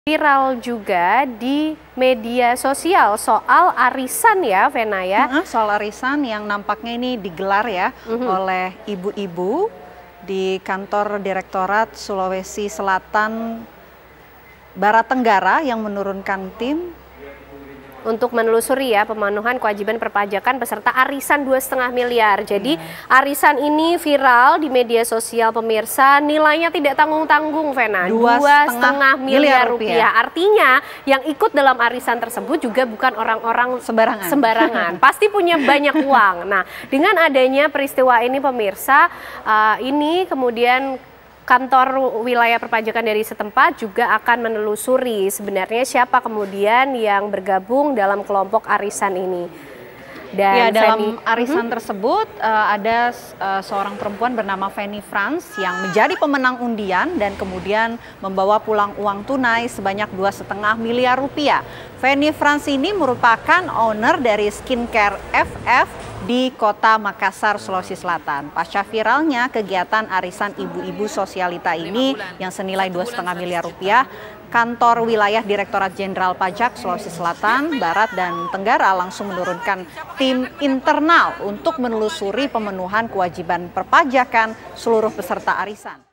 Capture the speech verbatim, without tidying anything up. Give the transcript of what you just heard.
Viral juga di media sosial soal arisan ya, Vena ya. Uh-huh, soal arisan yang nampaknya ini digelar ya uh-huh. oleh ibu-ibu di kantor Direktorat Sulawesi Selatan Barat Tenggara yang menurunkan tim untuk menelusuri ya pemenuhan kewajiban perpajakan peserta arisan dua setengah miliar. Jadi hmm. arisan ini viral di media sosial pemirsa, nilainya tidak tanggung-tanggung, Vena. Dua setengah miliar rupiah. rupiah. Artinya yang ikut dalam arisan tersebut juga bukan orang-orang sembarangan. sembarangan. Pasti punya banyak uang. Nah, dengan adanya peristiwa ini pemirsa, uh, ini kemudian kantor wilayah perpajakan dari setempat juga akan menelusuri sebenarnya siapa kemudian yang bergabung dalam kelompok arisan ini. Dan ya, dalam Feni, arisan uh-huh. tersebut uh, ada uh, seorang perempuan bernama Feni Frans yang menjadi pemenang undian dan kemudian membawa pulang uang tunai sebanyak dua setengah miliar rupiah. Feni Frans ini merupakan owner dari skincare F F di Kota Makassar, Sulawesi Selatan. Pasca viralnya kegiatan arisan ibu-ibu sosialita ini yang senilai dua setengah miliar rupiah, kantor wilayah Direktorat Jenderal Pajak Sulawesi Selatan, Barat, dan Tenggara langsung menurunkan tim internal untuk menelusuri pemenuhan kewajiban perpajakan seluruh peserta arisan.